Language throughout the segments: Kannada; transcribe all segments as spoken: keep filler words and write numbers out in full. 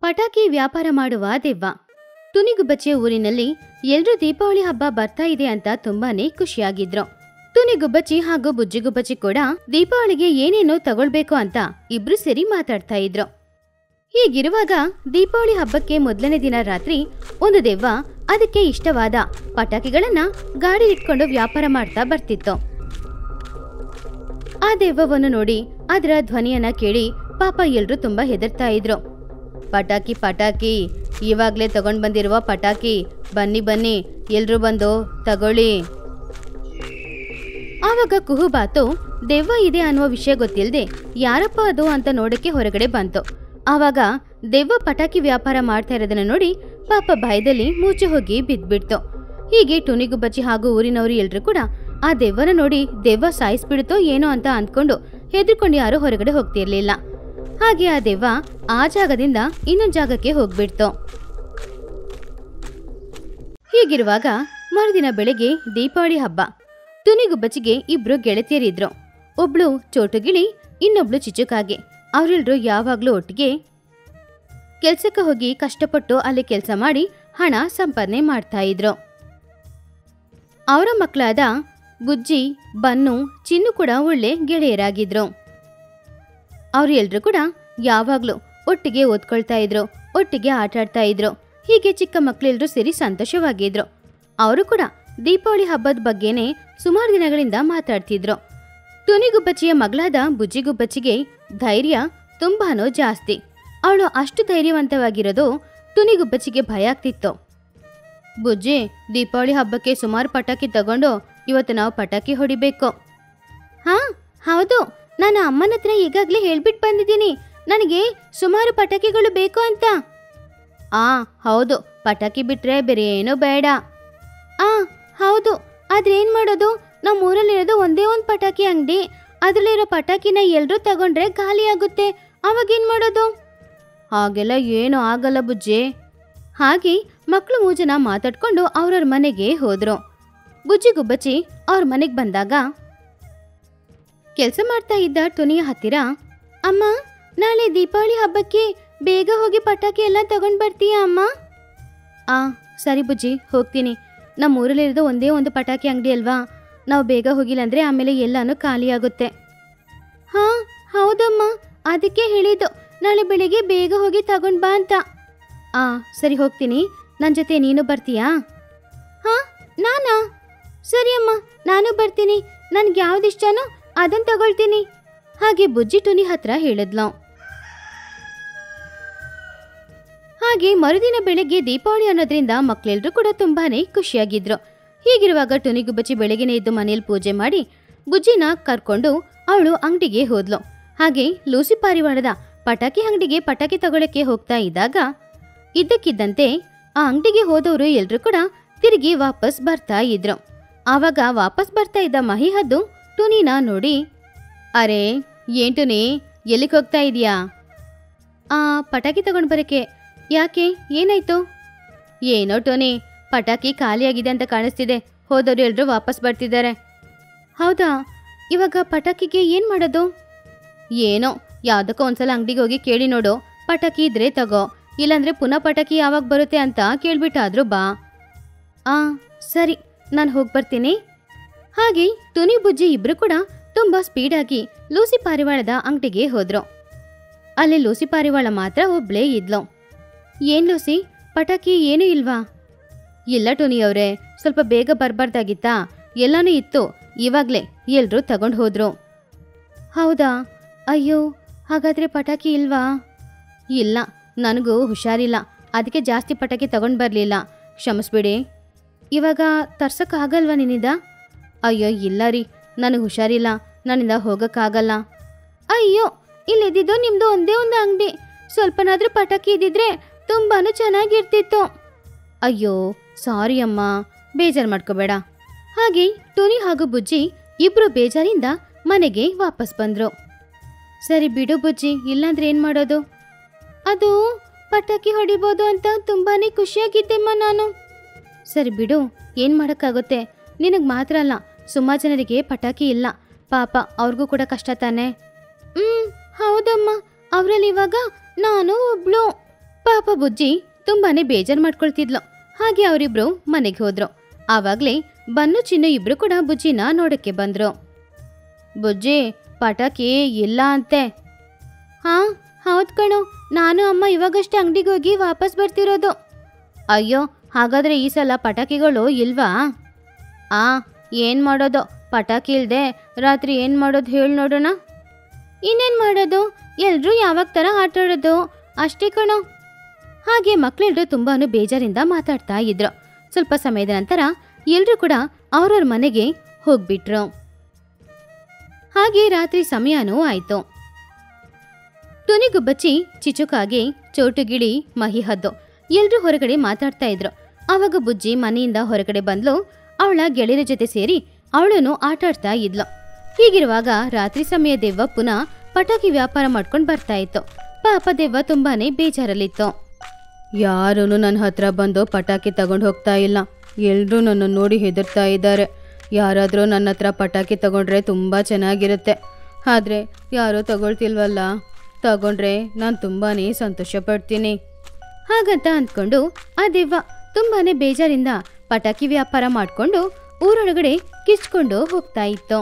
ಪಟಾಕಿ ವ್ಯಾಪಾರ ಮಾಡುವ ದೆವ್ವ. ತುನಿಗುಬ್ಬಚ್ಚಿಯ ಊರಿನಲ್ಲಿ ಎಲ್ರೂ ದೀಪಾವಳಿ ಹಬ್ಬ ಬರ್ತಾ ಇದೆ ಅಂತ ತುಂಬಾನೇ ಖುಷಿಯಾಗಿದ್ರು. ತುನಿಗುಬ್ಬಚ್ಚಿ ಹಾಗೂ ಬುಜ್ಜಿಗುಬ್ಬಚ್ಚಿ ಕೂಡ ದೀಪಾವಳಿಗೆ ಏನೇನೋ ತಗೊಳ್ಬೇಕು ಅಂತ ಇಬ್ರು ಸೇರಿ ಮಾತಾಡ್ತಾ ಇದ್ರು. ಹೀಗಿರುವಾಗ ದೀಪಾವಳಿ ಹಬ್ಬಕ್ಕೆ ಮೊದಲನೇ ದಿನ ರಾತ್ರಿ ಒಂದು ದೆವ್ವ ಅದಕ್ಕೆ ಇಷ್ಟವಾದ ಪಟಾಕಿಗಳನ್ನ ಗಾಡಿ ಇಟ್ಕೊಂಡು ವ್ಯಾಪಾರ ಮಾಡ್ತಾ ಬರ್ತಿತ್ತು. ಆ ದೆವ್ವವನ್ನು ನೋಡಿ ಅದರ ಧ್ವನಿಯನ್ನ ಕೇಳಿ ಪಾಪ ಎಲ್ರು ತುಂಬಾ ಹೆದರ್ತಾ ಇದ್ರು. ಪಟಾಕಿ ಪಟಾಕಿ ಇವಾಗ್ಲೇ ತಗೊಂಡ್ ಬಂದಿರುವ ಪಟಾಕಿ, ಬನ್ನಿ ಬನ್ನಿ ಎಲ್ರು ಬಂದು ತಗೊಳ್ಳಿ. ಆವಾಗ ಕುಹುಬಾತು ದೆವ್ವ ಇದೆ ಅನ್ನುವ ವಿಷಯ ಗೊತ್ತಿಲ್ಲದೆ ಯಾರಪ್ಪ ಅದು ಅಂತ ನೋಡಕ್ಕೆ ಹೊರಗಡೆ ಬಂತು. ಆವಾಗ ದೆವ್ವ ಪಟಾಕಿ ವ್ಯಾಪಾರ ಮಾಡ್ತಾ ಇರೋದನ್ನ ನೋಡಿ ಪಾಪ ಭಯದಲ್ಲಿ ಮೂಚೆ ಹೋಗಿ ಬಿದ್ಬಿಡ್ತು. ಹೀಗೆ ಟುನಿಗುಬ್ಬಚ್ಚಿ ಹಾಗೂ ಊರಿನವರು ಎಲ್ರು ಕೂಡ ಆ ದೆವ್ವನ ನೋಡಿ ದೆವ್ವ ಸಾಯಿಸ್ಬಿಡುತ್ತೋ ಏನೋ ಅಂತ ಅಂದ್ಕೊಂಡು ಹೆದರ್ಕೊಂಡು ಯಾರು ಹೊರಗಡೆ ಹೋಗ್ತಿರ್ಲಿಲ್ಲ. ಹಾಗೆ ಆ ದೆವ್ವ ಆ ಜಾಗದಿಂದ ಇನ್ನೊಂದು ಜಾಗಕ್ಕೆ ಹೋಗ್ಬಿಡ್ತು. ಹೀಗಿರುವಾಗ ಮರುದಿನ ಬೆಳಗ್ಗೆ ದೀಪಾವಳಿ ಹಬ್ಬ. ತುನಿಗುಬ್ಬಚ್ಚಿಗೆ ಇಬ್ರು ಗೆಳತಿಯರಿದ್ರು. ಒಬ್ಳು ಚೋಟುಗಿಳಿ, ಇನ್ನೊಬ್ಳು ಚಿಚುಕಾಗೆ. ಅವರೆಲ್ಲರೂ ಯಾವಾಗ್ಲೂ ಒಟ್ಟಿಗೆ ಕೆಲ್ಸಕ್ಕೆ ಹೋಗಿ ಕಷ್ಟಪಟ್ಟು ಅಲ್ಲಿ ಕೆಲಸ ಮಾಡಿ ಹಣ ಸಂಪಾದನೆ ಮಾಡ್ತಾ ಇದ್ರು. ಅವರ ಮಕ್ಕಳಾದ ಬುಜ್ಜಿ, ಬನ್ನು, ಚಿನ್ನು ಕೂಡ ಒಳ್ಳೆ ಗೆಳೆಯರಾಗಿದ್ರು. ಅವ್ರು ಎಲ್ರು ಕೂಡ ಯಾವಾಗ್ಲೂ ಒಟ್ಟಿಗೆ ಓದ್ಕೊಳ್ತಾ ಇದ್ರು, ಒಟ್ಟಿಗೆ ಆಟ ಆಡ್ತಾ ಇದ್ರು. ಹೀಗೆ ಚಿಕ್ಕ ಮಕ್ಕಳೆಲ್ಲರೂ ಸೇರಿ ಸಂತೋಷವಾಗಿದ್ರು. ಅವರು ಕೂಡ ದೀಪಾವಳಿ ಹಬ್ಬದ ಬಗ್ಗೆನೆ ಸುಮಾರು ದಿನಗಳಿಂದ ಮಾತಾಡ್ತಿದ್ರು. ತುನಿಗುಬ್ಬಚ್ಚಿಯ ಮಗಳಾದ ಬುಜ್ಜಿಗುಬ್ಬಚ್ಚಿಗೆ ಧೈರ್ಯ ತುಂಬಾನೋ ಜಾಸ್ತಿ. ಅವಳು ಅಷ್ಟು ಧೈರ್ಯವಂತವಾಗಿರೋದು ತುನಿಗುಬ್ಬಚ್ಚಿಗೆ ಭಯ ಆಗ್ತಿತ್ತು. ಬುಜ್ಜಿ, ದೀಪಾವಳಿ ಹಬ್ಬಕ್ಕೆ ಸುಮಾರು ಪಟಾಕಿ ತಗೊಂಡು ಇವತ್ತು ನಾವು ಪಟಾಕಿ ಹೊಡಿಬೇಕು. ಹಾ ಹೌದು, ನಾನು ಅಮ್ಮನ ಹತ್ರ ಈಗಾಗಲೇ ಹೇಳ್ಬಿಟ್ಟು ಬಂದಿದ್ದೀನಿ, ನನಗೆ ಸುಮಾರು ಪಟಾಕಿಗಳು ಬೇಕು ಅಂತ. ಆ ಹೌದು, ಪಟಾಕಿ ಬಿಟ್ರೆ ಬೇರೆ ಏನೂ ಬೇಡ. ಆ ಹೌದು, ಆದ್ರೆ ಏನ್ ಮಾಡೋದು, ನಮ್ಮ ಊರಲ್ಲಿರೋದು ಒಂದೇ ಒಂದು ಪಟಾಕಿ ಅಂಗಡಿ. ಅದರಲ್ಲಿರೋ ಪಟಾಕಿನ ಎಲ್ಲರೂ ತಗೊಂಡ್ರೆ ಖಾಲಿ ಆಗುತ್ತೆ, ಅವಾಗೇನ್ ಮಾಡೋದು? ಹಾಗೆಲ್ಲ ಏನೂ ಆಗಲ್ಲ ಬುಜ್ಜಿ. ಹಾಗೆ ಮಕ್ಕಳು ಮೂಜನ ಮಾತಾಡ್ಕೊಂಡು ಅವ್ರವ್ರ ಮನೆಗೆ ಹೋದ್ರು. ಬುಜ್ಜಿಗುಬ್ಬಚ್ಚಿ ಅವ್ರ ಮನೆಗೆ ಬಂದಾಗ ಕೆಲಸ ಮಾಡ್ತಾ ಇದ್ದ ಟುನಿಯ ಹತ್ತಿರ, ಅಮ್ಮ ನಾಳೆ ದೀಪಾವಳಿ ಹಬ್ಬಕ್ಕೆ ಬೇಗ ಹೋಗಿ ಪಟಾಕಿ ಎಲ್ಲ ತಗೊಂಡ್ ಬರ್ತೀಯಾ ಅಮ್ಮ? ಆ ಸರಿ ಬುಜ್ಜಿ, ಹೋಗ್ತೀನಿ. ನಮ್ಮ ಊರಲ್ಲಿರೋದು ಒಂದೇ ಒಂದು ಪಟಾಕಿ ಅಂಗಡಿ ಅಲ್ವಾ, ನಾವು ಬೇಗ ಹೋಗಿಲ್ಲ ಅಂದ್ರೆ ಆಮೇಲೆ ಎಲ್ಲಾನು ಖಾಲಿ ಆಗುತ್ತೆ. ಹಾ ಹೌದಮ್ಮ, ಅದಕ್ಕೆ ಹೇಳಿದ್ದು ನಾಳೆ ಬೆಳಿಗ್ಗೆ ಬೇಗ ಹೋಗಿ ತಗೊಂಡ್ ಬಾ ಅಂತ. ಆ ಸರಿ ಹೋಗ್ತೀನಿ, ನನ್ನ ಜೊತೆ ನೀನು ಬರ್ತೀಯಾ? ಹಾ ನಾನಾ? ಸರಿ ಅಮ್ಮ, ನಾನು ಬರ್ತೀನಿ. ನನ್ಗೆ ಯಾವ್ದಿಷ್ಟನೋ ಅದನ್ನ ತಗೊಳ್ತೀನಿ. ಹಾಗೆ ಬುಜ್ಜಿ ಟುನಿ ಹತ್ರ ಹೇಳಿದ್ಲು. ಹಾಗೆ ಮರುದಿನ ಬೆಳಗ್ಗೆ ದೀಪಾವಳಿ ಅನ್ನೋದ್ರಿಂದ ಮಕ್ಕಳೆಲ್ಲರೂ ಕೂಡ ತುಂಬಾನೇ ಖುಷಿಯಾಗಿದ್ರು. ಹೀಗಿರುವಾಗ ಟುನಿಗುಬ್ಬಚ್ಚಿ ಬೆಳಗ್ಗೆನೆ ಎದ್ದು ಮನೇಲಿ ಪೂಜೆ ಮಾಡಿ ಬುಜ್ಜಿನ ಕರ್ಕೊಂಡು ಅವಳು ಅಂಗಡಿಗೆ ಹೋದ್ಲು. ಹಾಗೆ ಲೂಸಿ ಪಾರಿವಾಳದ ಪಟಾಕಿ ಅಂಗಡಿಗೆ ಪಟಾಕಿ ತಗೊಳಕ್ಕೆ ಹೋಗ್ತಾ ಇದ್ದಾಗ ಇದ್ದಕ್ಕಿದ್ದಂತೆ ಆ ಅಂಗಡಿಗೆ ಹೋದವರು ಎಲ್ರು ಕೂಡ ತಿರುಗಿ ವಾಪಸ್ ಬರ್ತಾ ಇದ್ರು. ಆವಾಗ ವಾಪಸ್ ಬರ್ತಾ ಇದ್ದ ಮಹಿಹದ್ದು ಟುನಿನ ನೋಡಿ, ಅರೆ ಏನ್ ಟುನಿ, ಎಲ್ಲಿಗೆ ಹೋಗ್ತಾ ಇದೀಯಾ? ಆ ಪಟಾಕಿ ತಗೊಂಡ್ ಬರಕ್ಕೆ. ಯಾಕೆ, ಏನಾಯ್ತು? ಏನೋ ಟೋನಿ, ಪಟಾಕಿ ಖಾಲಿಯಾಗಿದೆ ಅಂತ ಕಾಣಿಸ್ತಿದೆ, ಹೋದವರು ಎಲ್ರು ವಾಪಸ್ ಬರ್ತಿದ್ದಾರೆ. ಹೌದಾ, ಇವಾಗ ಪಟಾಕಿಗೆ ಏನ್ ಮಾಡೋದು? ಏನೋ ಯಾವ್ದಕ್ಕೋ ಒಂದ್ಸಲ ಅಂಗಡಿಗೆ ಹೋಗಿ ಕೇಳಿ ನೋಡು, ಪಟಾಕಿ ಇದ್ರೆ ತಗೋ, ಇಲ್ಲಾಂದ್ರೆ ಪುನಃ ಪಟಾಕಿ ಯಾವಾಗ ಬರುತ್ತೆ ಅಂತ ಕೇಳ್ಬಿಟ್ಟಾದ್ರೂ ಬಾ. ಆ ಸರಿ, ನಾನು ಹೋಗಿ ಬರ್ತೀನಿ. ಹಾಗೆ ಟುನಿ ಬುಜ್ಜಿ ಇಬ್ರು ಕೂಡ ತುಂಬಾ ಸ್ಪೀಡಾಗಿ ಲೂಸಿ ಪಾರಿವಾಳದ ಅಂಗಡಿಗೆ ಹೋದ್ರು. ಅಲ್ಲಿ ಲೂಸಿ ಪಾರಿವಾಳ ಮಾತ್ರ ಒಬ್ಳೇ ಇದ್ಲು. ಏನ್ ಲೂಸಿ, ಪಟಾಕಿ ಏನೂ ಇಲ್ವಾ? ಇಲ್ಲ ಟುನಿ ಅವರೇ, ಸ್ವಲ್ಪ ಬೇಗ ಬರ್ಬಾರ್ದಾಗಿತ್ತಾ, ಎಲ್ಲಾನು ಇತ್ತು, ಇವಾಗ್ಲೇ ಎಲ್ರೂ ತಗೊಂಡು ಹೋದ್ರು. ಹೌದಾ, ಅಯ್ಯೋ ಹಾಗಾದ್ರೆ ಪಟಾಕಿ ಇಲ್ವಾ? ಇಲ್ಲ, ನನಗೂ ಹುಷಾರಿಲ್ಲ, ಅದಕ್ಕೆ ಜಾಸ್ತಿ ಪಟಾಕಿ ತಗೊಂಡು ಬರಲಿಲ್ಲ, ಕ್ಷಮಿಸ್ಬಿಡಿ. ಇವಾಗ ತರ್ಸಕ್ಕಾಗಲ್ವಾ ನಿನ್ನಿಂದ? ಅಯ್ಯೋ ಇಲ್ಲ ರೀ, ನನಗೆ ಹುಷಾರಿಲ್ಲ, ನನ್ನಿಂದ ಹೋಗೋಕ್ಕಾಗಲ್ಲ. ಅಯ್ಯೋ, ಇಲ್ಲಿದ್ದು ನಿಮ್ದು ಒಂದೇ ಒಂದು ಅಂಗಡಿ, ಸ್ವಲ್ಪನಾದ್ರೂ ಪಟಾಕಿ ಇದ್ದಿದ್ರೆ ತುಂಬಾನು ಚೆನ್ನಾಗಿರ್ತಿತ್ತು. ಅಯ್ಯೋ ಸಾರಿ ಅಮ್ಮ, ಬೇಜಾರು ಮಾಡ್ಕೋಬೇಡ. ಹಾಗೆ ಟುನಿ ಹಾಗೂ ಬುಜ್ಜಿ ಇಬ್ರು ಬೇಜಾರಿಂದ ಮನೆಗೆ ವಾಪಸ್ ಬಂದ್ರು. ಸರಿ ಬಿಡು ಬುಜ್ಜಿ, ಇಲ್ಲಾಂದ್ರೆ ಏನ್ ಮಾಡೋದು? ಅದು ಪಟಾಕಿ ಹೊಡಿಬೋದು ಅಂತ ತುಂಬಾನೇ ಖುಷಿಯಾಗಿದ್ದೆಮ್ಮ ನಾನು. ಸರಿ ಬಿಡು, ಏನ್ ಮಾಡಕ್ಕಾಗುತ್ತೆ, ನಿನಗ್ ಮಾತ್ರ ಅಲ್ಲ, ಸುಮಾರು ಜನರಿಗೆ ಪಟಾಕಿ ಇಲ್ಲ, ಪಾಪ ಅವ್ರಿಗೂ ಕೂಡ ಕಷ್ಟ ತಾನೆ. ಹ್ಮ್ ಹೌದಮ್ಮ, ಅವರಲ್ಲಿ ಇವಾಗ ನಾನು ಒಬ್ಳು. ಪಾಪ ಬುಜ್ಜಿ ತುಂಬಾನೇ ಬೇಜಾರ್ ಮಾಡ್ಕೊಳ್ತಿದ್ಲು. ಹಾಗೆ ಅವರಿಬ್ರು ಮನೆಗೆ ಹೋದ್ರು. ಆವಾಗ್ಲೇ ಬನ್ನು ಚಿನ್ನು ಇಬ್ರು ಕೂಡ ಬುಜ್ಜಿನ ನೋಡಕ್ಕೆ ಬಂದ್ರು. ಬುಜ್ಜಿ, ಪಟಾಕಿ ಇಲ್ಲ ಅಂತೆ. ಹಾ ಹೌದ್ ಕಣೋ, ನಾನು ಅಮ್ಮ ಇವಾಗಷ್ಟೇ ಅಂಗಡಿಗೆ ಹೋಗಿ ವಾಪಸ್ ಬರ್ತಿರೋದು. ಅಯ್ಯೋ, ಹಾಗಾದ್ರೆ ಈ ಸಲ ಪಟಾಕಿಗಳು ಇಲ್ವಾ? ಆ ಏನ್ ಮಾಡೋದು, ಪಟಾಕಿ ಇಲ್ದೆ ರಾತ್ರಿ ಏನ್ ಮಾಡೋದು ಹೇಳಿ ನೋಡೋಣ. ಇನ್ನೇನ್ ಮಾಡೋದು, ಎಲ್ರೂ ಯಾವಾಗ ತರ ಆಟ ಆಡೋದು ಅಷ್ಟೇ ಕಣೋ. ಹಾಗೆ ಮಕ್ಕಳೆಲ್ಲರೂ ತುಂಬಾನು ಬೇಜಾರಿಂದ ಮಾತಾಡ್ತಾ ಇದ್ರು. ಸ್ವಲ್ಪ ಸಮಯದ ನಂತರ ಎಲ್ರೂ ಕೂಡ ಅವ್ರವ್ರ ಮನೆಗೆ ಹೋಗ್ಬಿಟ್ರು. ಹಾಗೆ ರಾತ್ರಿ ಸಮಯನೂ ಆಯ್ತು. ತುನಿಗುಬ್ಬಚ್ಚಿ, ಚಿಚುಕಾಗೆ, ಚೋಟುಗಿಳಿ, ಮಹಿಹದ್ದು ಎಲ್ರೂ ಹೊರಗಡೆ ಮಾತಾಡ್ತಾ ಇದ್ರು. ಆವಾಗ ಬುಜ್ಜಿ ಮನೆಯಿಂದ ಹೊರಗಡೆ ಬಂದ್ಲು. ಅವಳ ಗೆಳೆಯರ ಜೊತೆ ಸೇರಿ ಅವಳನ್ನು ಆಟ ಆಡ್ತಾ ಇದ್ಲು. ಹೀಗಿರುವಾಗ ರಾತ್ರಿ ಸಮಯ ದೆವ್ವ ಪುನಃ ಪಟಾಕಿ ವ್ಯಾಪಾರ ಮಾಡ್ಕೊಂಡು ಬರ್ತಾ ಇತ್ತು. ಪಾಪ ದೆವ್ವ ತುಂಬಾನೇ ಬೇಜಾರಲ್ಲಿತ್ತು. ಯಾರೂ ನನ್ನ ಹತ್ರ ಬಂದು ಪಟಾಕಿ ತಗೊಂಡು ಹೋಗ್ತಾ ಇಲ್ಲ. ಎಲ್ರೂ ನನ್ನ ನೋಡಿ ಹೆದರ್ತಾ ಇದ್ದಾರೆ. ಯಾರಾದರೂ ನನ್ನ ಹತ್ರ ಪಟಾಕಿ ತಗೊಂಡ್ರೆ ತುಂಬ ಚೆನ್ನಾಗಿರುತ್ತೆ. ಆದರೆ ಯಾರೂ ತಗೊಳ್ತಿಲ್ವಲ್ಲ. ತಗೊಂಡ್ರೆ ನಾನು ತುಂಬಾ ಸಂತೋಷ ಪಡ್ತೀನಿ. ಹಾಗಂತ ಅಂದ್ಕೊಂಡು ಆ ದೆವ್ವ ತುಂಬಾನೇ ಬೇಜಾರಿಂದ ಪಟಾಕಿ ವ್ಯಾಪಾರ ಮಾಡಿಕೊಂಡು ಊರೊಳಗಡೆ ಕಿಚ್ಕೊಂಡು ಹೋಗ್ತಾ ಇತ್ತು.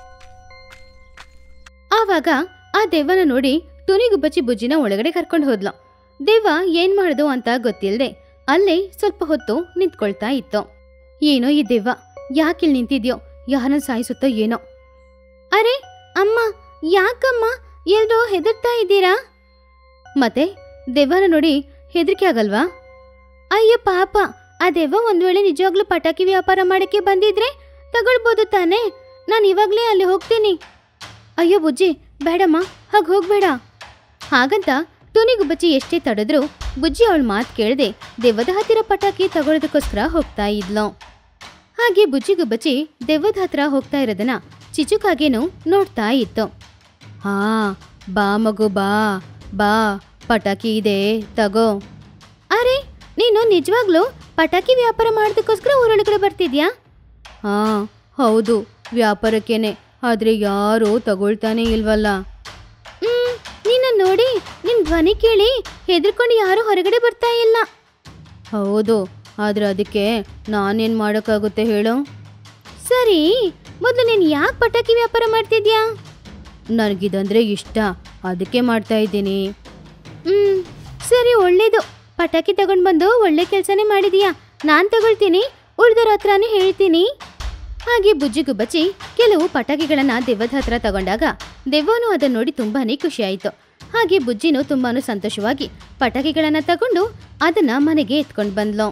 ಆವಾಗ ಆ ದೆವ್ವನ ನೋಡಿ ತುನಿಗುಬ್ಬಚ್ಚಿ ಬುಜ್ಜಿನ ಒಳಗಡೆ ಕರ್ಕೊಂಡು ಹೋದ್ಲು. ದೆವ್ವ ಏನ್ ಮಾಡೋದು ಅಂತ ಗೊತ್ತಿಲ್ಲದೆ ಅಲ್ಲೇ ಸ್ವಲ್ಪ ಹೊತ್ತು ನಿಂತ್ಕೊಳ್ತಾ ಇತ್ತು. ಏನೋ ಈ ದೆವ್ವ, ಯಾಕಿಲ್ ನಿಂತಿದ್ಯೋ, ಯಾರನ್ನ ಸಾಯಿಸುತ್ತೋ ಏನೋ. ಅರೆ ಅಮ್ಮ, ಯಾಕಮ್ಮ ಎಲ್ರೂ ಹೆದರ್ತಾ ಇದ್ದೀರಾ? ಮತ್ತೆ ದೆವ್ವನ ನೋಡಿ ಹೆದರಿಕೆ ಆಗಲ್ವಾ? ಅಯ್ಯೋ ಪಾಪ, ಆ ದೆವ್ವ ಒಂದ್ ವೇಳೆ ನಿಜವಾಗ್ಲೂ ಪಟಾಕಿ ವ್ಯಾಪಾರ ಮಾಡಕ್ಕೆ ಬಂದಿದ್ರೆ ತಗೊಳ್ಬೋದು ತಾನೇ. ನಾನು ಇವಾಗ್ಲೇ ಅಲ್ಲಿ ಹೋಗ್ತೀನಿ. ಅಯ್ಯೋ ಬುಜ್ಜಿ, ಬೇಡಮ್ಮ, ಹಾಗೆ ಹೋಗ್ಬೇಡ. ಹಾಗಂತ ತುನಿಗುಬ್ಬಚ್ಚಿ ಎಷ್ಟೇ ತಡೆದ್ರು ಬುಜ್ಜಿ ಅವಳ ಮಾತು ಕೇಳದೆ ದೆವ್ವದ ಹತ್ತಿರ ಪಟಾಕಿ ತಗೊಳ್ಳೋದಕ್ಕೋಸ್ಕರ ಹೋಗ್ತಾ ಇದ್ಲು. ಹಾಗೆ ಬುಜ್ಜಿಗುಬ್ಬಚ್ಚಿ ದೆವ್ವದ ಹತ್ರ ಹೋಗ್ತಾ ಇರೋದನ್ನ ಚಿಚುಕಾಗೇನು ನೋಡ್ತಾ ಇತ್ತು. ಹಾ ಬಾ ಮಗು, ಬಾ ಬಾ, ಪಟಾಕಿ ಇದೆ ತಗೋ. ಅರೆ, ನೀನು ನಿಜವಾಗ್ಲೂ ಪಟಾಕಿ ವ್ಯಾಪಾರ ಮಾಡೋದಕ್ಕೋಸ್ಕರ ಊರೊಳಗಡೆ ಬರ್ತಿದ್ಯಾ? ಹಾ ಹೌದು, ವ್ಯಾಪಾರಕ್ಕೇನೆ. ಆದ್ರೆ ಯಾರು ತಗೊಳ್ತಾನೆ ಇಲ್ವಲ್ಲ. ಹ್ಮ್ ನಿನ್ನ ನೋಡಿ ನಿನ್ ಧ್ವನಿ ಕೇಳಿ ಹೆದರ್ಕೊಂಡು ಯಾರು ಹೊರಗಡೆ ಬರ್ತಾ ಇಲ್ಲ. ಹೌದು, ಆದ್ರೆ ಅದಕ್ಕೆ ನಾನೇನ್ ಮಾಡೋಕ್ಕಾಗುತ್ತೆ ಹೇಳು? ಸರಿ, ಮೊದಲು ನೀನು ಯಾಕೆ ಪಟಾಕಿ ವ್ಯಾಪಾರ ಮಾಡ್ತಿದ್ಯಾ? ನನಗಿದಂದ್ರೆ ಇಷ್ಟ, ಅದಕ್ಕೆ ಮಾಡ್ತಾ ಇದ್ದೀನಿ. ಹ್ಮ್ ಸರಿ, ಒಳ್ಳೇದು. ಪಟಾಕಿ ತಗೊಂಡು ಬಂದು ಒಳ್ಳೆ ಕೆಲಸನೇ ಮಾಡಿದೀಯಾ. ನಾನು ತಗೊಳ್ತೀನಿ, ಉಳಿದರ ಹತ್ರನೂ ಹೇಳ್ತೀನಿ. ಹಾಗೆ ಬುಜ್ಜಿಗುಬ್ಬಚ್ಚಿ ಕೆಲವು ಪಟಾಕಿಗಳನ್ನ ದೆವ್ವದ ಹತ್ರ ತಗೊಂಡಾಗ ದೆವ್ವನು ಅದನ್ನ ನೋಡಿ ತುಂಬಾನೇ ಖುಷಿ ಆಯ್ತು. ಹಾಗೆ ಬುಜ್ಜಿನೂ ತುಂಬಾನು ಸಂತೋಷವಾಗಿ ಪಟಾಕಿಗಳನ್ನ ತಗೊಂಡು ಅದನ್ನ ಮನೆಗೆ ಎತ್ಕೊಂಡು ಬಂದ್ಲು.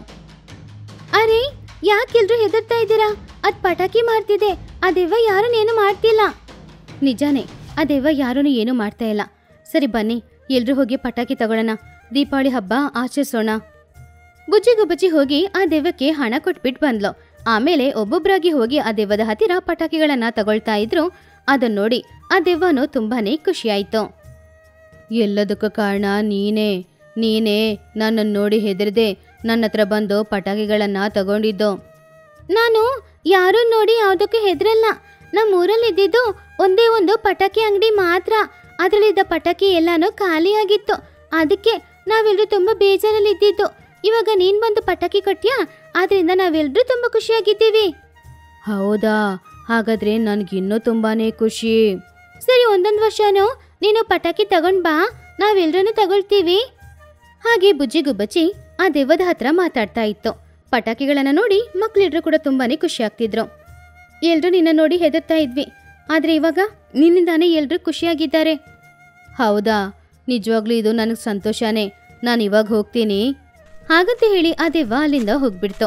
ಅರೆ, ಯಾಕೆಲ್ರೂ ಹೆದರ್ತಾ ಇದ್ದೀರಾ? ಅದ್ ಪಟಾಕಿ ಮಾಡ್ತಿದೆ. ಆ ದೆವ್ವ ಯಾರನ್ನೇನು ಮಾಡ್ತಿಲ್ಲ. ನಿಜಾನೇ, ಆ ದೆವ್ವ ಯಾರನ್ನು ಏನು ಮಾಡ್ತಾ ಇಲ್ಲ. ಸರಿ ಬನ್ನಿ, ಎಲ್ರೂ ಹೋಗಿ ಪಟಾಕಿ ತಗೊಳ್ಳೋಣ, ದೀಪಾವಳಿ ಹಬ್ಬ ಆಚರಿಸೋಣ. ಬುಜ್ಜಿಗುಬ್ಬಚ್ಚಿ ಹೋಗಿ ಆ ದೆವ್ವಕ್ಕೆ ಹಣ ಕೊಟ್ಬಿಟ್ಟು ಬಂದ್ಲು. ಆಮೇಲೆ ಒಬ್ಬೊಬ್ಬರಾಗಿ ಹೋಗಿ ಆ ದೆವ್ವದ ಹತ್ತಿರ ಪಟಾಕಿಗಳನ್ನ ತಗೊಳ್ತಾ ಇದ್ರು. ಅದನ್ನ ನೋಡಿ ಆ ದೆವ್ವನು ತುಂಬಾನೇ ಖುಷಿ ಆಯ್ತು. ಎಲ್ಲದಕ್ಕೂ ಕಾರಣ ನೀನೇ ನೀನೇ ನನ್ನನ್ನು ನೋಡಿ ಹೆದರ್ದೆ ನನ್ನ ಹತ್ರ ಬಂದು ಪಟಾಕಿಗಳನ್ನ ತಗೊಂಡಿದ್ದು. ನಾನು ಯಾರೂ ನೋಡಿ ಯಾವುದಕ್ಕೂ ಹೆದರಲ್ಲ. ನಮ್ಮ ಊರಲ್ಲಿ ಇದ್ದಿದ್ದು ಒಂದೇ ಒಂದು ಪಟಾಕಿ ಅಂಗಡಿ ಮಾತ್ರ. ಅದರಲ್ಲಿದ್ದ ಪಟಾಕಿ ಎಲ್ಲಾನು ಖಾಲಿಯಾಗಿತ್ತು. ಅದಕ್ಕೆ ನಾವೆಲ್ಲರೂ ತುಂಬಾ ಬೇಜಾರಲ್ಲಿ ಇದ್ದಿದ್ದು. ಇವಾಗ ನೀನ್ ಬಂದು ಪಟಾಕಿ ಕೊಟ್ಯಾ, ಆದ್ರಿಂದ ನಾವೆಲ್ಲರೂ ತುಂಬಾ ಖುಷಿಯಾಗಿದ್ದೀವಿ. ಹೌದಾ? ಹಾಗಾದ್ರೆ ನನ್ಗಿನ್ನೂ ತುಂಬಾನೇ ಖುಷಿ. ಸರಿ, ಒಂದೊಂದು ವರ್ಷನೂ ನೀನು ಪಟಾಕಿ ತಗೊಂಡ್ ಬಾ, ನಾವೆಲ್ಲರೂ ತಗೊಳ್ತೀವಿ. ಹಾಗೆ ಬುಜ್ಜಿಗುಬ್ಬಚ್ಚಿ ಆ ದೆವ್ವದ ಹತ್ರ ಮಾತಾಡ್ತಾ ಇತ್ತು. ಪಟಾಕಿಗಳನ್ನ ನೋಡಿ ಮಕ್ಳೆಲ್ಲರೂ ಕೂಡ ತುಂಬಾನೇ ಖುಷಿ ಆಗ್ತಿದ್ರು. ಎಲ್ರೂ ನಿನ್ನ ನೋಡಿ ಹೆದರ್ತಾ ಇದ್ವಿ, ಆದ್ರೆ ಇವಾಗ ನಿನ್ನಿಂದಾನೇ ಎಲ್ರೂ ಖುಷಿಯಾಗಿದ್ದಾರೆ. ಹೌದಾ? ನಿಜವಾಗ್ಲೂ ಇದು ನನಗೆ ಸಂತೋಷನೇ. ನಾನು ಇವಾಗ ಹೋಗ್ತೀನಿ. ಹಾಗಂತ ಹೇಳಿ ಆ ದೆವ್ವ ಅಲ್ಲಿಂದ ಹೋಗ್ಬಿಡ್ತು.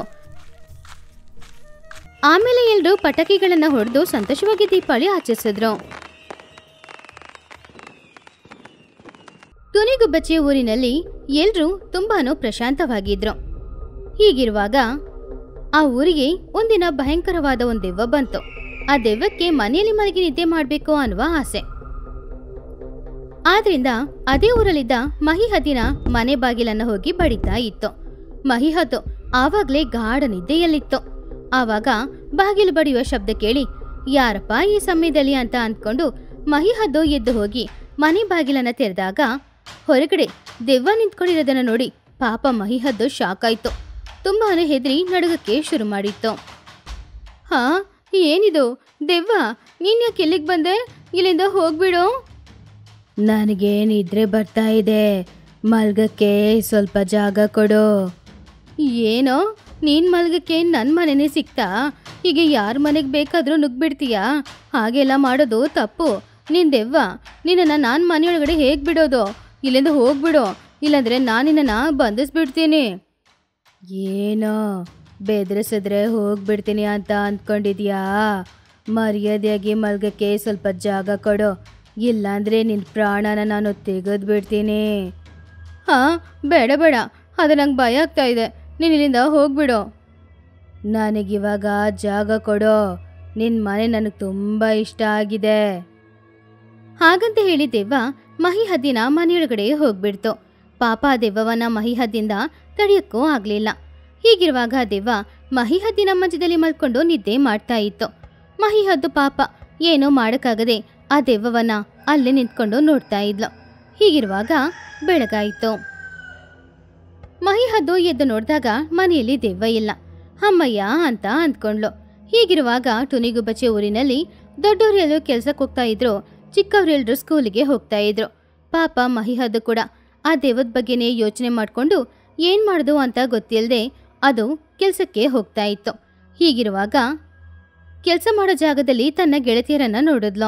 ಆಮೇಲೆ ಎಲ್ರೂ ಪಟಾಕಿಗಳನ್ನ ಹೊಡೆದು ಸಂತೋಷವಾಗಿ ದೀಪಾವಳಿ ಆಚರಿಸಿದ್ರು. ತುನಿಗುಬ್ಬಚ್ಚಿ ಊರಿನಲ್ಲಿ ಎಲ್ರೂ ತುಂಬಾನು ಪ್ರಶಾಂತವಾಗಿದ್ರು. ಹೀಗಿರುವಾಗ ಆ ಊರಿಗೆ ಒಂದಿನ ಭಯಂಕರವಾದ ಒಂದು ದೆವ್ವ ಬಂತು. ಆ ದೆವ್ವಕ್ಕೆ ಮನೆಯಲ್ಲಿ ಮಲಗಿ ನಿದ್ದೆ ಮಾಡಬೇಕು ಅನ್ನುವ ಆಸೆ. ಆದ್ರಿಂದ ಅದೇ ಊರಲ್ಲಿದ್ದ ಮಹಿಹದ್ದಿನ ಮನೆ ಬಾಗಿಲನ್ನ ಹೋಗಿ ಬಡಿತಾ ಇತ್ತು. ಮಹಿಹದ್ದು ಆವಾಗ್ಲೇ ಗಾಢ ನಿದ್ದೆಯಲ್ಲಿತ್ತು. ಆವಾಗ ಬಾಗಿಲು ಬಡಿಯುವ ಶಬ್ದ ಕೇಳಿ ಯಾರಪ್ಪ ಈ ಸಮಯದಲ್ಲಿ ಅಂತ ಅಂದ್ಕೊಂಡು ಮಹಿಹದ್ದು ಎದ್ದು ಹೋಗಿ ಮನೆ ಬಾಗಿಲನ್ನ ತೆರೆದಾಗ ಹೊರಗಡೆ ದೆವ್ವ ನಿಂತ್ಕೊಂಡಿರೋದನ್ನ ನೋಡಿ ಪಾಪ ಮಹಿಹದ್ದು ಶಾಕ್ ಆಯ್ತು. ತುಂಬಾನೇ ಹೆದರಿ ನಡುಗಕ್ಕೆ ಶುರು ಮಾಡಿತ್ತು. ಹಾ, ಏನಿದು ದೆವ್ವ? ನೀನ್ ಯಾಕೆ ಇಲ್ಲಿಗೆ ಬಂದೆ? ಇಲ್ಲಿಂದ ಹೋಗ್ಬಿಡು. ನನಗೆ ನಿದ್ರೆ ಬರ್ತಾ ಇದೆ, ಮಲ್ಗಕ್ಕೆ ಸ್ವಲ್ಪ ಜಾಗ ಕೊಡು. ಏನೋ ನೀನ್ ಮಲ್ಗಕ್ಕೆ ನನ್ನ ಮನೆನೇ ಸಿಕ್ತಾ? ಹೀಗೆ ಯಾರ ಮನೆಗೆ ಬೇಕಾದ್ರೂ ನುಗ್ಬಿಡ್ತೀಯಾ? ಹಾಗೆಲ್ಲ ಮಾಡೋದು ತಪ್ಪು. ನೀನ್ ದೆವ್ವ, ನಿನ್ನನ್ನು ನಾನು ಮನೆಯೊಳಗಡೆ ಹೇಗೆ ಬಿಡೋದು? ಇಲ್ಲಿಂದ ಹೋಗ್ಬಿಡು, ಇಲ್ಲಾಂದ್ರೆ ನಾನು ನಿನ್ನನ್ನು ಬಂಧಿಸ್ಬಿಡ್ತೀನಿ. ಏನೋ ಬೆದರಿಸಿದ್ರೆ ಹೋಗ್ಬಿಡ್ತೀನಿ ಅಂತ ಅಂದ್ಕೊಂಡಿದ್ಯಾ? ಮರ್ಯಾದೆಯಾಗಿ ಮಲ್ಗಕ್ಕೆ ಸ್ವಲ್ಪ ಜಾಗ ಕೊಡು, ಇಲ್ಲಾಂದ್ರೆ ನಿನ್ನ ಪ್ರಾಣನ ನಾನು ತೆಗೆದು ಬಿಡ್ತೀನಿ. ಹಾಂ, ಬೇಡ ಬೇಡ, ಅದು ನಂಗೆ ಭಯ ಆಗ್ತಾ ಇದೆ. ನೀನು ಇಲ್ಲಿಂದ ಹೋಗ್ಬಿಡು. ನನಗಿವಾಗ ಜಾಗ ಕೊಡು, ನಿನ್ನ ಮನೆ ನನಗೆ ತುಂಬ ಇಷ್ಟ ಆಗಿದೆ. ಹಾಗಂತ ಹೇಳಿ ದೆವ್ವ ಮಹಿಹದ್ದಿನ ಮನೆಯೊಳಗಡೆ ಹೋಗ್ಬಿಡ್ತು. ಪಾಪ ಆ ದೆವ್ವವನ್ನ ಮಹಿಹದ್ದಿಂದ ತಡೆಯೋಕ್ಕೂ ಆಗಲಿಲ್ಲ. ಹೀಗಿರುವಾಗ ದೆವ್ವ ಮಹಿಹದ್ದಿನ ಮಂಚದಲ್ಲಿ ಮಲ್ಕೊಂಡು ನಿದ್ದೆ ಮಾಡ್ತಾ ಇತ್ತು. ಮಹಿಹದ್ದು ಪಾಪ ಏನೋ ಮಾಡೋಕ್ಕಾಗದೆ ಆ ದೆವ್ವವನ್ನ ಅಲ್ಲೇ ನಿಂತ್ಕೊಂಡು ನೋಡ್ತಾ ಇದ್ಲು. ಹೀಗಿರುವಾಗ ಬೆಳಗಾಯಿತು. ಮಹಿಹದ್ದು ಎದ್ದು ನೋಡಿದಾಗ ಮನೆಯಲ್ಲಿ ದೆವ್ವ ಇಲ್ಲ. ಅಮ್ಮಯ್ಯ ಅಂತ ಅಂದ್ಕೊಂಡ್ಲು. ಹೀಗಿರುವಾಗ ಟುನಿಗುಬ್ಬಚ್ಚಿ ಊರಿನಲ್ಲಿ ದೊಡ್ಡವರೆಲ್ಲರೂ ಕೆಲ್ಸಕ್ಕೆ ಹೋಗ್ತಾ ಇದ್ರು, ಚಿಕ್ಕವರೆಲ್ಲರೂ ಸ್ಕೂಲಿಗೆ ಹೋಗ್ತಾ ಇದ್ರು. ಪಾಪ ಮಹಿಹದ್ದು ಕೂಡ ಆ ದೆವ್ವದ ಬಗ್ಗೆನೇ ಯೋಚನೆ ಮಾಡಿಕೊಂಡು ಏನ್ ಮಾಡೋದು ಅಂತ ಗೊತ್ತಿಲ್ಲದೆ ಅದು ಕೆಲಸಕ್ಕೆ ಹೋಗ್ತಾ ಇತ್ತು. ಹೀಗಿರುವಾಗ ಕೆಲಸ ಮಾಡೋ ಜಾಗದಲ್ಲಿ ತನ್ನ ಗೆಳತಿಯರನ್ನ ನೋಡಿದ್ಲು.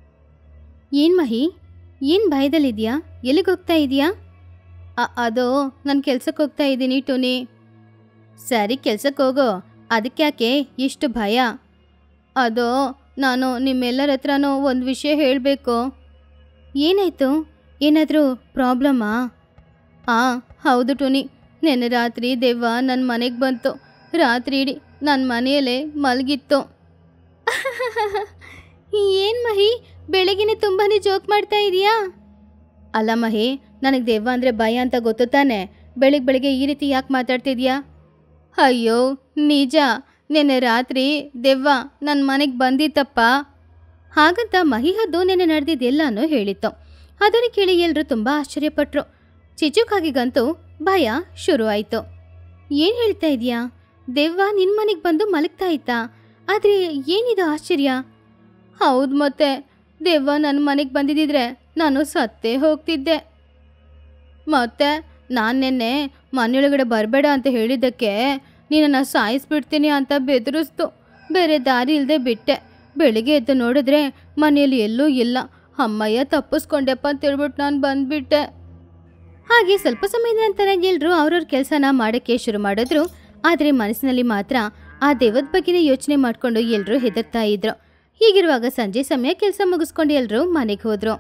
ಏನ್ ಮಹಿ, ಏನ್ ಭಯದಲ್ಲಿದ್ಯಾ? ಎಲ್ಲಿಗೆ ಹೋಗ್ತಾ ಇದೀಯಾ? ಅದು ನಾನು ಕೆಲ್ಸಕ್ಕೆ ಹೋಗ್ತಾ ಇದ್ದೀನಿ ಟುನಿ. ಸರಿ, ಕೆಲ್ಸಕ್ಕೆ ಹೋಗೋ, ಅದಕ್ಯಾಕೆ ಇಷ್ಟು ಭಯ? ಅದು ನಾನು ನಿಮ್ಮೆಲ್ಲರ ಹತ್ರನೂ ಒಂದು ವಿಷಯ ಹೇಳಬೇಕು. ಏನಾಯ್ತು? ಏನಾದರೂ ಪ್ರಾಬ್ಲಮ್ಮಾ? ಹಾಂ ಹೌದು ಟುನಿ, ನೆನ್ನೆ ರಾತ್ರಿ ದೆವ್ವ ನನ್ನ ಮನೆಗೆ ಬಂತು. ರಾತ್ರಿ ಇಡೀ ನನ್ನ ಮನೆಯಲ್ಲೇ ಮಲಗಿತ್ತು. ಏನು ಮಹಿ, ಬೆಳಗಿನ ತುಂಬಾ ಜೋಕ್ ಮಾಡ್ತಾ ಇದೀಯಾ? ಅಲ್ಲ ಮಹಿ, ನನಗೆ ದೆವ್ವ ಅಂದರೆ ಭಯ ಅಂತ ಗೊತ್ತು ತಾನೆ, ಬೆಳಿಗ್ಗೆ ಬೆಳಿಗ್ಗೆ ಈ ರೀತಿ ಯಾಕೆ ಮಾತಾಡ್ತಿದ್ಯಾ? ಅಯ್ಯೋ ನಿಜ, ನೆನ್ನೆ ರಾತ್ರಿ ದೆವ್ವ ನನ್ನ ಮನೆಗೆ ಬಂದಿತ್ತಪ್ಪ. ಹಾಗಂತ ಮಹಿಹದ್ದು ನೆನ್ನೆ ನಡೆದಿದ್ದೆಲ್ಲಾನು ಹೇಳಿತ್ತು. ಅದನ್ನು ಕೇಳಿ ಎಲ್ಲರೂ ತುಂಬ ಆಶ್ಚರ್ಯಪಟ್ರು. ಚಿಚುಕಾಗಿಗಂತೂ ಭಯ ಶುರು ಆಯಿತು. ಏನು ಹೇಳ್ತಾ ಇದೀಯಾ? ದೆವ್ವ ನಿನ್ನ ಮನೆಗೆ ಬಂದು ಮಲಗ್ತಾ ಇತ್ತಾ? ಆದರೆ ಏನಿದು ಆಶ್ಚರ್ಯ? ಹೌದು, ಮತ್ತೆ ದೆವ್ವ ನನ್ನ ಮನೆಗೆ ಬಂದಿದ್ದಿದ್ರೆ ನಾನು ಸತ್ತೇ ಹೋಗ್ತಿದ್ದೆ. ಮತ್ತೆ ನಾನು ನಿನ್ನೆ ಮನೆಯೊಳಗಡೆ ಬರಬೇಡ ಅಂತ ಹೇಳಿದ್ದಕ್ಕೆ ನೀನನ್ನು ಸಾಯಿಸ್ಬಿಡ್ತೀನಿ ಅಂತ ಬೆದರಿಸ್ತು. ಬೇರೆ ದಾರಿ ಇಲ್ಲದೆ ಬಿಟ್ಟೆ. ಬೆಳಿಗ್ಗೆ ಎದ್ದು ನೋಡಿದ್ರೆ ಮನೆಯಲ್ಲಿ ಎಲ್ಲೂ ಇಲ್ಲ. ಅಮ್ಮಯ್ಯ, ತಪ್ಪಿಸ್ಕೊಂಡೆಪ್ಪ ಅಂತ ಹೇಳ್ಬಿಟ್ಟು ನಾನು ಬಂದ್ಬಿಟ್ಟೆ. ಹಾಗೆ ಸ್ವಲ್ಪ ಸಮಯದ ನಂತರ ಎಲ್ಲರೂ ಅವ್ರವ್ರ ಕೆಲಸನ ಮಾಡೋಕ್ಕೆ ಶುರು ಮಾಡಿದ್ರು. ಆದರೆ ಮನಸ್ಸಿನಲ್ಲಿ ಮಾತ್ರ ಆ ದೆವ್ವದ ಬಗ್ಗೆನೇ ಯೋಚನೆ ಮಾಡಿಕೊಂಡು ಎಲ್ಲರೂ ಹೆದರ್ತಾ ಇದ್ರು. ಹೀಗಿರುವಾಗ ಸಂಜೆ ಸಮಯ ಕೆಲಸ ಮುಗಿಸ್ಕೊಂಡು ಎಲ್ಲರೂ ಮನೆಗೆ ಹೋದ್ರು.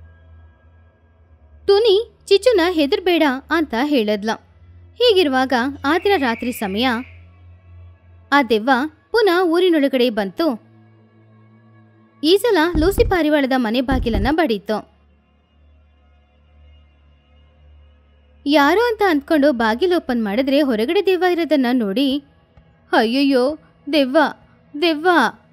ಟುನಿ ಚಿಚುನ ಹೆದರ್ಬೇಡ ಅಂತ ಹೇಳದ್ಲ. ಹೀಗಿರುವಾಗ ಆ ದಿನ ರಾತ್ರಿ ಸಮಯ ಆ ದೆವ್ವ ಪುನಃ ಊರಿನೊಳಗಡೆ ಬಂತು. ಈ ಸಲ ಲೂಸಿ ಪಾರಿವಾಳದ ಮನೆ ಬಾಗಿಲನ್ನ ಬಡೀತು. ಯಾರೋ ಅಂತ ಅಂದ್ಕೊಂಡು ಬಾಗಿಲು ಓಪನ್ ಮಾಡಿದ್ರೆ ಹೊರಗಡೆ ದೆವ್ವ ಇರೋದನ್ನ ನೋಡಿ, ಅಯ್ಯಯ್ಯೋ ದೆವ್ವ ದೆವ್ವ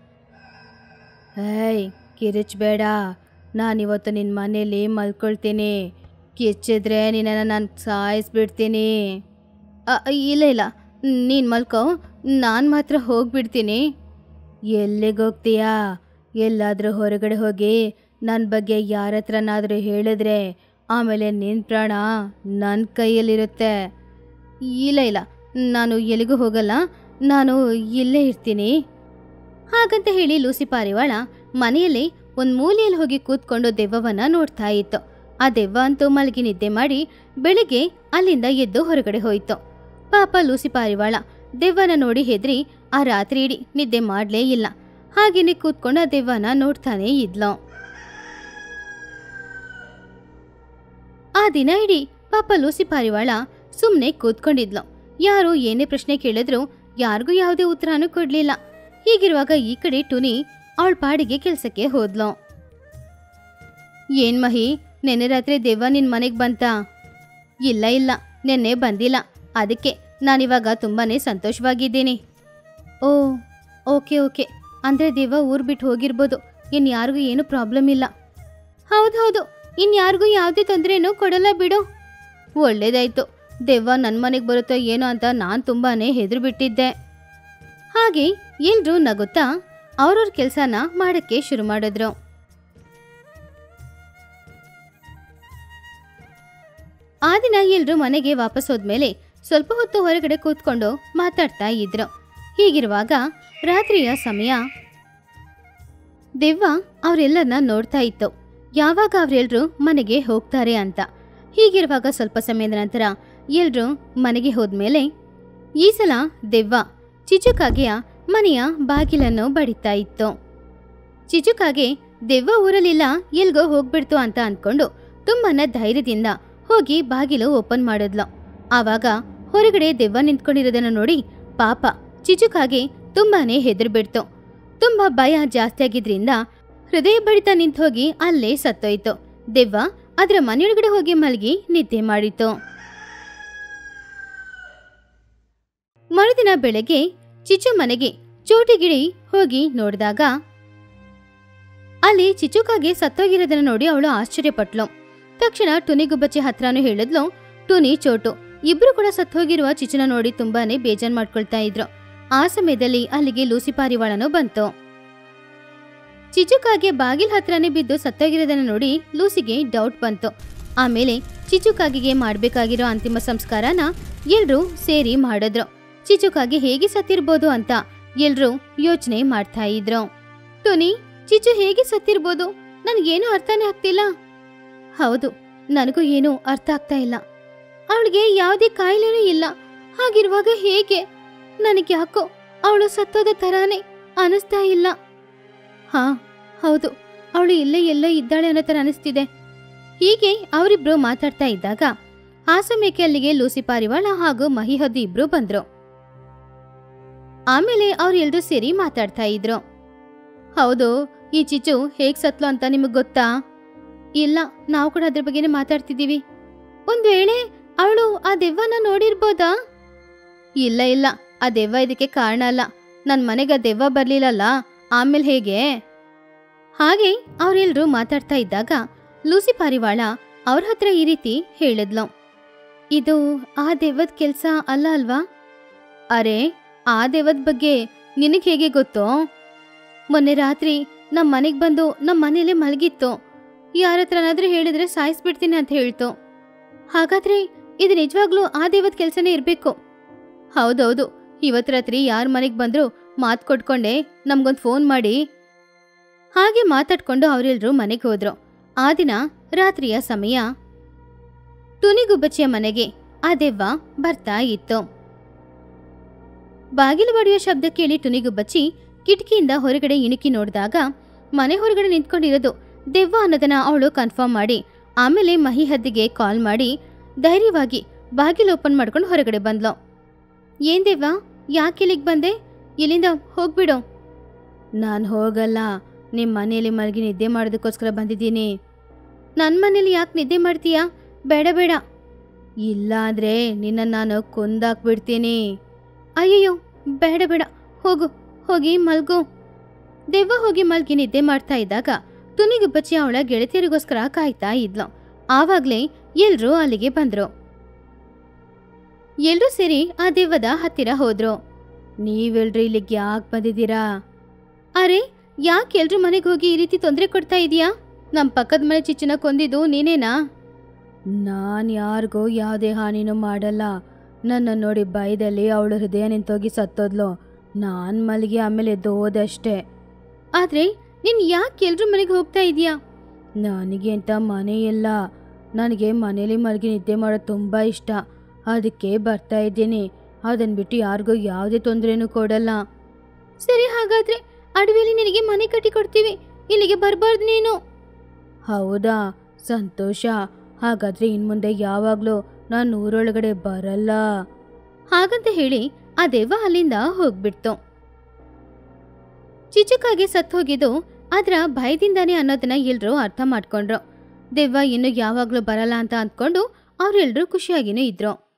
ಏಯ್ ಕಿರಿಚ್ಬೇಡ, ನಾನಿವತ್ತು ನಿನ್ನ ಮನೇಲಿ ಮಲ್ಕೊಳ್ತೀನಿ. ಕಿಚ್ಚಿದ್ರೆ ನಿನ್ನನ್ನು ನಾನು ಸಾಯಿಸ್ಬಿಡ್ತೀನಿ. ಇಲ್ಲ ಇಲ್ಲ, ನೀನು ಮಲ್ಕೋ, ನಾನು ಮಾತ್ರ ಹೋಗ್ಬಿಡ್ತೀನಿ. ಎಲ್ಲಿಗೋಗ್ತೀಯಾ? ಎಲ್ಲಾದರೂ ಹೊರಗಡೆ ಹೋಗಿ ನನ್ನ ಬಗ್ಗೆ ಯಾರ ಹತ್ರನಾದರೂ ಹೇಳಿದ್ರೆ ಆಮೇಲೆ ನಿನ್ನ ಪ್ರಾಣ ನನ್ನ ಕೈಯಲ್ಲಿರುತ್ತೆ. ಇಲ್ಲ ಇಲ್ಲ, ನಾನು ಎಲ್ಲಿಗೂ ಹೋಗಲ್ಲ, ನಾನು ಇಲ್ಲೇ ಇರ್ತೀನಿ. ಹಾಗಂತ ಹೇಳಿ ಲೂಸಿ ಪಾರಿವಾಳ ಮನೆಯಲ್ಲಿ ಒಂದು ಮೂಲೆಯಲ್ಲಿ ಹೋಗಿ ಕೂತ್ಕೊಂಡು ದೆವ್ವವನ್ನು ನೋಡ್ತಾ ಇತ್ತು. ಆ ದೆವ್ವ ಅಂತೂ ಮಲಗಿ ನಿದ್ದೆ ಮಾಡಿ ಬೆಳಿಗ್ಗೆ ಅಲ್ಲಿಂದ ಎದ್ದು ಹೊರಗಡೆ ಹೋಯಿತು. ಪಾಪ ಲೂಸಿ ಪಾರಿವಾಳ ದೆವ್ವನ ನೋಡಿ ಹೆದರಿ ಆ ರಾತ್ರಿ ಇಡೀ ನಿದ್ದೆ ಮಾಡಲೇ ಇಲ್ಲ. ಹಾಗೇನೆ ಕೂತ್ಕೊಂಡು ಆ ದೆವ್ವನ ನೋಡ್ತಾನೆ ಇದ್ಲು. ಆ ದಿನ ಇಡೀ ಪಾಪ ಲೂಸಿ ಪಾರಿವಾಳ ಸುಮ್ಮನೆ ಕೂತ್ಕೊಂಡಿದ್ಲು. ಯಾರು ಏನೇ ಪ್ರಶ್ನೆ ಕೇಳಿದ್ರು ಯಾರಿಗೂ ಯಾವುದೇ ಉತ್ತರನೂ ಕೊಡ್ಲಿಲ್ಲ. ಹೀಗಿರುವಾಗ ಈ ಕಡೆ ಟುನಿ ಅವಳ ಪಾಡಿಗೆ ಕೆಲಸಕ್ಕೆ ಹೋದ್ಲು. ಏನ್ ಮಹಿ, ನೆನ್ನೆ ರಾತ್ರಿ ದೆವ್ವ ನಿನ್ ಮನೆಗೆ ಬಂತಾ? ಇಲ್ಲ ಇಲ್ಲ, ನೆನ್ನೆ ಬಂದಿಲ್ಲ. ಅದಕ್ಕೆ ನಾನಿವಾಗ ತುಂಬಾನೇ ಸಂತೋಷವಾಗಿದ್ದೀನಿ. ಓ ಓಕೆ ಓಕೆ, ಅಂದರೆ ದೆವ್ವ ಊರು ಬಿಟ್ಟು ಹೋಗಿರ್ಬೋದು. ಇನ್ನು ಯಾರಿಗೂ ಏನು ಪ್ರಾಬ್ಲಮ್ ಇಲ್ಲ. ಹೌದು ಹೌದು, ಇನ್ಯಾರಿಗೂ ಯಾವುದೇ ತೊಂದರೆನೂ ಕೊಡಲ್ಲ ಬಿಡು. ಒಳ್ಳೇದಾಯ್ತು, ದೆವ್ವ ನನ್ನ ಮನೆಗೆ ಬರುತ್ತೋ ಏನೋ ಅಂತ ನಾನು ತುಂಬಾನೇ ಹೆದರು ಬಿಟ್ಟಿದ್ದೆ. ಹಾಗೆ ಎಲ್ರೂ ನಗುತ್ತಾ ಅವ್ರವ್ರ ಕೆಲಸನ ಮಾಡಕ್ಕೆ ಶುರು ಮಾಡಿದ್ರು. ಆ ದಿನ ಎಲ್ರೂ ಮನೆಗೆ ವಾಪಸ್ ಹೋದ್ಮೇಲೆ ಸ್ವಲ್ಪ ಹೊತ್ತು ಹೊರಗಡೆ ಕೂತ್ಕೊಂಡು ಮಾತಾಡ್ತಾ ಇದ್ರು. ಹೀಗಿರುವಾಗ ರಾತ್ರಿಯ ಸಮಯ. ದೆವ್ವ ಅವರೆಲ್ಲರನ್ನ ನೋಡ್ತಾ ಇತ್ತು, ಯಾವಾಗ ಅವರೆಲ್ಲರೂ ಮನೆಗೆ ಹೋಗ್ತಾರೆ ಅಂತ. ಹೀಗಿರುವಾಗ ಸ್ವಲ್ಪ ಸಮಯದ ನಂತರ ಎಲ್ರೂ ಮನೆಗೆ ಹೋದ್ಮೇಲೆ ಈ ಸಲ ದೆವ್ವ ಚಿಚುಕಾಗೆಯ ಮನೆಯ ಬಾಗಿಲನ್ನು ಬಡಿತಾ ಇತ್ತು. ಚಿಚುಕಾಗೆ ದೆವ್ವ ಊರಲಿಲ್ಲ, ಎಲ್ಗೋ ಹೋಗ್ಬಿಡ್ತು ಅಂತ ಅಂದ್ಕೊಂಡು ತುಂಬಾನ ಧೈರ್ಯದಿಂದ ಹೋಗಿ ಬಾಗಿಲು ಓಪನ್ ಮಾಡಿದ್ಲು. ಆವಾಗ ಹೊರಗಡೆ ದೆವ್ವ ನಿಂತ್ಕೊಂಡಿರೋದನ್ನ ನೋಡಿ ಪಾಪ ಚಿಚುಕಾಗೆ ತುಂಬಾನೇ ಹೆದರ್ಬಿಡ್ತು. ತುಂಬಾ ಭಯ ಜಾಸ್ತಿ ಆಗಿದ್ರಿಂದ ಹೃದಯ ಬಡಿತ ನಿಂತು ಹೋಗಿ ಅಲ್ಲೇ ಸತ್ತೋಯ್ತು. ದೆವ್ವ ಅದರ ಮನೆಯೊಳಗಡೆ ಹೋಗಿ ಮಲಗಿ ನಿದ್ದೆ ಮಾಡಿತು. ಮರುದಿನ ಬೆಳಗ್ಗೆ ಚಿಚು ಮನೆಗೆ ಚೋಟಿಗಿಳಿ ಹೋಗಿ ನೋಡಿದಾಗ ಅಲ್ಲಿ ಚಿಚುಕಾಗೆ ಸತ್ತೋಗಿರೋದನ್ನ ನೋಡಿ ಅವಳು ಆಶ್ಚರ್ಯಪಟ್ಲು. ತಕ್ಷಣ ಟುನಿಗುಬ್ಬಚ್ಚಿ ಹತ್ರನೂ ಹೇಳಿದ್ಲು. ಟುನಿ ಚೋಟು ಇಬ್ರು ಕೂಡ ಸತ್ತೋಗಿರುವ ಚಿಚುನ ನೋಡಿ ತುಂಬಾನೇ ಬೇಜಾರ್ ಮಾಡ್ಕೊಳ್ತಾ ಇದ್ರು. ಆ ಸಮಯದಲ್ಲಿ ಅಲ್ಲಿಗೆ ಲೂಸಿ ಪಾರಿವಾಳನೂ ಬಂತು. ಚಿಚುಕಾಗೆ ಬಾಗಿಲ್ ಹತ್ರನೇ ಬಿದ್ದು ಸತ್ತೋಗಿರೋದನ್ನ ನೋಡಿ ಲೂಸಿಗೆ ಡೌಟ್ ಬಂತು. ಆಮೇಲೆ ಚಿಚುಕಾಗಿಗೆ ಮಾಡ್ಬೇಕಾಗಿರೋ ಅಂತಿಮ ಸಂಸ್ಕಾರನ ಎಲ್ರೂ ಸೇರಿ ಮಾಡಿದ್ರು. ಚಿಚುಕಾಗಿ ಹೇಗೆ ಸತ್ತಿರ್ಬೋದು ಅಂತ ಎಲ್ರೂ ಯೋಚನೆ ಮಾಡ್ತಾ ಇದ್ರು. ಟುನಿ, ಚಿಚು ಹೇಗೆ ಸತ್ತಿರ್ಬೋದು? ನನ್ಗೇನು ಅರ್ಥನೇ ಆಗ್ತಿಲ್ಲ. ಹೌದು, ನನಗೂ ಏನೂ ಅರ್ಥ ಆಗ್ತಾ ಇಲ್ಲ. ಅವಳಿಗೆ ಯಾವುದೇ ಕಾಯಿಲೆನೂ ಇಲ್ಲ. ಹಾಗಿರುವಾಗ ಹೇಗೆ? ನನಗೆ ಯಾಕೋ ಅವಳು ಸತ್ತೋದ ತರಾನೇ ಅನಿಸ್ತಾ ಇಲ್ಲ. ಹಾ ಹೌದು, ಅವಳು ಇಲ್ಲೇ ಎಲ್ಲೋ ಇದ್ದಾಳೆ ಅನ್ನೋ ತರ ಅನಿಸ್ತಿದೆ. ಹೀಗೆ ಅವರಿಬ್ರು ಮಾತಾಡ್ತಾ ಇದ್ದಾಗ ಆ ಸಮಯಕ್ಕೆ ಅಲ್ಲಿಗೆ ಲೂಸಿ ಪಾರಿವಾಳ ಹಾಗೂ ಮಹಿಹದ್ದು ಇಬ್ರು ಬಂದ್ರು. ಆಮೇಲೆ ಅವ್ರೆಲ್ರೂ ಸೇರಿ ಮಾತಾಡ್ತಾ ಇದ್ರು. ಹೌದು, ಈ ಚಿಚು ಹೇಗ್ ಸತ್ಲು ಅಂತ ನಿಮಗ್ ಗೊತ್ತಾ? ಇಲ್ಲ, ನಾವು ಕೂಡ ಅದ್ರ ಬಗ್ಗೆನೇ ಮಾತಾಡ್ತಿದೀವಿ. ಒಂದ್ ವೇಳೆ ಅವಳು ಆ ದೆವ್ವನ ನೋಡಿರ್ಬೋದಾ? ಇಲ್ಲ ಇಲ್ಲ, ಆ ದೆವ್ವ ಇದಕ್ಕೆ ಕಾರಣ ಅಲ್ಲ. ನನ್ ಮನೆಗೆ ಆ ದೆವ್ವ ಬರ್ಲಿಲ್ಲಲ್ಲ, ಆಮೇಲೆ ಹೇಗೆ? ಹಾಗೆ ಅವ್ರೆಲ್ರೂ ಮಾತಾಡ್ತಾ ಇದ್ದಾಗ ಲೂಸಿ ಪಾರಿವಾಳ ಅವ್ರ ಹತ್ರ ಈ ರೀತಿ ಹೇಳಿದ್ಲು. ಇದು ಆ ದೆವ್ವದ ಕೆಲ್ಸ ಅಲ್ಲ ಅಲ್ವಾ? ಅರೆ, ಆ ದೆವ್ವದ ಬಗ್ಗೆ ನಿನಗೆ ಹೇಗೆ ಗೊತ್ತೋ? ಮೊನ್ನೆ ರಾತ್ರಿ ನಮ್ಮ ಮನೆಗೆ ಬಂದು ನಮ್ಮ ಮನೇಲೆ ಮಲಗಿತ್ತು. ಯಾರ ಹತ್ರನಾದ್ರೂ ಹೇಳಿದ್ರೆ ಸಾಯಿಸ್ಬಿಡ್ತೀನಿ ಅಂತ ಹೇಳ್ತು. ಹಾಗಾದ್ರೆ ಇದು ನಿಜವಾಗ್ಲೂ ಆ ದೆವ್ವದ ಕೆಲ್ಸನೇ ಇರ್ಬೇಕು. ಹೌದೌದು, ಇವತ್ತು ರಾತ್ರಿ ಯಾರ ಮನೆಗೆ ಬಂದ್ರು ಮಾತು ಕೊಟ್ಕೊಂಡೆ ನಮ್ಗೊಂದು ಫೋನ್ ಮಾಡಿ. ಹಾಗೆ ಮಾತಾಡ್ಕೊಂಡು ಅವರೆಲ್ಲರೂ ಮನೆಗೆ ಹೋದ್ರು. ಆ ದಿನ ರಾತ್ರಿಯ ಸಮಯ. ಟುನಿಗುಬ್ಬಚ್ಚಿಯ ಮನೆಗೆ ಆ ದೆವ್ವ ಬರ್ತಾ ಇತ್ತು. ಬಾಗಿಲು ಬಡಿಯುವ ಶಬ್ದ ಕೇಳಿ ಟುನಿಗುಬ್ಬಚ್ಚಿ ಕಿಟಕಿಯಿಂದ ಹೊರಗಡೆ ಇಣುಕಿ ನೋಡಿದಾಗ ಮನೆ ಹೊರಗಡೆ ನಿಂತ್ಕೊಂಡಿರೋದು ದೆವ್ವ ಅನ್ನೋದನ್ನ ಅವಳು ಕನ್ಫರ್ಮ್ ಮಾಡಿ ಆಮೇಲೆ ಮಹಿಹದ್ದಿಗೆ ಕಾಲ್ ಮಾಡಿ ಧೈರ್ಯವಾಗಿ ಬಾಗಿಲು ಓಪನ್ ಮಾಡ್ಕೊಂಡು ಹೊರಗಡೆ ಬಂದ್ಲು. ಏನ್ ದೆವ್ವ, ಯಾಕೆ ಇಲ್ಲಿಗೆ ಬಂದೆ? ಇಲ್ಲಿಂದ ಹೋಗ್ಬಿಡು. ನಾನು ಹೋಗಲ್ಲ, ನಿಮ್ಮ ಮನೆಯಲ್ಲಿ ಮಲಗಿ ನಿದ್ದೆ ಮಾಡೋದಕ್ಕೋಸ್ಕರ ಬಂದಿದ್ದೀನಿ. ನನ್ನ ಮನೇಲಿ ಯಾಕೆ ನಿದ್ದೆ ಮಾಡ್ತೀಯಾ? ಬೇಡ ಬೇಡ. ಇಲ್ಲ ಅಂದರೆ ನಿನ್ನ ನಾನು ಕೊಂದಾಕ್ಬಿಡ್ತೀನಿ. ಅಯ್ಯಯ್ಯೋ, ಬೇಡ ಬೇಡ, ಹೋಗು, ಹೋಗಿ ಮಲ್ಗು. ದೆವ್ವ ಹೋಗಿ ಮಲ್ಗಿ ನಿದ್ದೆ ಮಾಡ್ತಾ ಇದ್ದಾಗ ಟುನಿಗುಬ್ಬಚ್ಚಿ ಅವಳ ಗೆಳತಿಯರಿಗೋಸ್ಕರ ಕಾಯ್ತಾ ಇದ್ಲು. ಆವಾಗ್ಲೇ ಎಲ್ರೂ ಅಲ್ಲಿಗೆ ಬಂದ್ರು. ಎಲ್ರೂ ಸೇರಿ ಆ ದೆವ್ವದ ಹತ್ತಿರ ಹೋದ್ರು. ನೀವೆಲ್ರೂ ಇಲ್ಲಿಗೆ ಯಾಕೆ ಬಂದಿದ್ದೀರಾ? ಅರೆ, ಯಾಕೆ ಎಲ್ರೂ ಮನೆಗೆ ಹೋಗಿ ಈ ರೀತಿ ತೊಂದರೆ ಕೊಡ್ತಾ ಇದೀಯಾ? ನಮ್ಮ ಪಕ್ಕದ ಮನೆ ಚಿಚ್ಚನ ಕೊಂದಿದ್ದು ನೀನೇನಾ? ನಾನು ಯಾರಿಗೂ ಯಾವುದೇ ಹಾನಿನೂ ಮಾಡಲ್ಲ. ನನ್ನ ನೋಡಿ ಭಯದಲ್ಲಿ ಅವಳು ಹೃದಯ ನಿಂತೋಗಿ ಸತ್ತೋದ್ಲು. ನಾನು ಮಲಗಿ ಆಮೇಲೆ ಎದ್ದು ಹೋದಷ್ಟೇ. ಆದರೆ ನೀನು ಯಾಕೆ ಎಲ್ರೂ ಮನೆಗೆ ಹೋಗ್ತಾ ಇದೀಯಾ? ನನಗೆ ಅಂತ ಮನೆ ಇಲ್ಲ. ನನಗೆ ಮನೇಲಿ ಮಲಗಿ ನಿದ್ದೆ ಮಾಡೋದು ತುಂಬ ಇಷ್ಟ. ಅದಕ್ಕೆ ಬರ್ತಾ ಇದ್ದೀನಿ. ಅದನ್ನು ಬಿಟ್ಟು ಯಾರಿಗೂ ಯಾವುದೇ ತೊಂದರೆನೂ ಕೊಡಲ್ಲ. ಸರಿ, ಹಾಗಾದರೆ ಅಡವಿಯಲ್ಲಿ ನಿನಗೆ ಮನೆ ಕಟ್ಟಿ ಕೊಡ್ತೀವಿ. ಇಲ್ಲಿಗೆ ಬರಬಾರ್ದು ನೀನು. ಹೌದಾ, ಸಂತೋಷ. ಹಾಗಾದರೆ ಇನ್ಮುಂದೆ ಯಾವಾಗಲೂ ನಾನು ಊರೊಳಗಡೆ ಬರಲ್ಲ. ಹಾಗಂತ ಹೇಳಿ ಆ ದೆವ್ವ ಅಲ್ಲಿಂದ ಹೋಗ್ಬಿಡ್ತು. ಚಿಚುಕಾಗೆ ಸತ್ತು ಹೋಗಿದ್ದು ಅದರ ಭಯದಿಂದಾನೇ ಅನ್ನೋದನ್ನ ಎಲ್ರೂ ಅರ್ಥ ಮಾಡ್ಕೊಂಡ್ರು. ದೆವ್ವ ಇನ್ನು ಯಾವಾಗ್ಲೂ ಬರಲ್ಲ ಅಂತ ಅಂದ್ಕೊಂಡು ಅವ್ರೆಲ್ರೂ ಖುಷಿಯಾಗಿನೂ ಇದ್ರು.